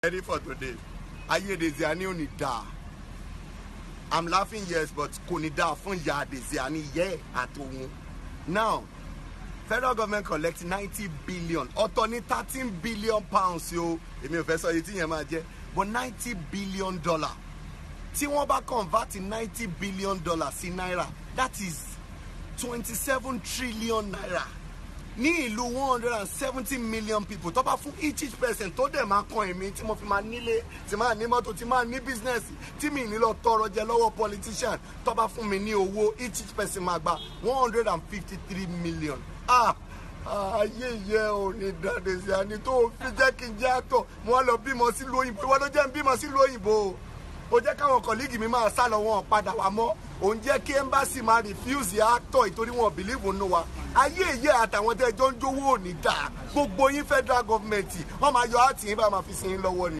ready for today. Ayé Deziani ò ní dá. I'm laughing, yes, but kò ní dá fún ya Deziani at òun. Now, federal government collects 90 billion. Ọ̀tọ̀ ní 13 billion pounds yo. Èmi ò fẹ́ sọ èyí tí yẹn máa jẹ́. But $90 billion. Tí wọ́n bá convert $90 billion sí náírà, that is 27 trillion naira. Ní ìlú 170 million people, tó bá fún each person tó dẹ̀ máa kan èmi tí mo fi máa nílé, tí máa ní mọ́tò, tí máa ní business, tí mi ní lọ tọrọ jẹ lọ́wọ́ politician, tó bá fún mi ní owó, each person máa gba 153 million. Ayé yẹ ò ní dá Deziani tó fi jẹ́ kí n jẹ́ àtọ̀, mo wá lọ bímọ sílùú òyìnbó, ìwọ ló jẹ́ n bímọ sílùú òyìnbó. Ó jẹ́ káwọn colleague mi máa sá lọ wọn padà wá mọ́. Ó ń jẹ́ kí embassy máa refuse actor ìtorí wọn believe nínú wa. Ayé ìyẹ́ àtàwọn tẹ́ jọ ń jówó ò ní dá. Gbogbo yín federal government wọ́n máa yọ àtìyín bá máa fi sin yín lọ́wọ́ ni.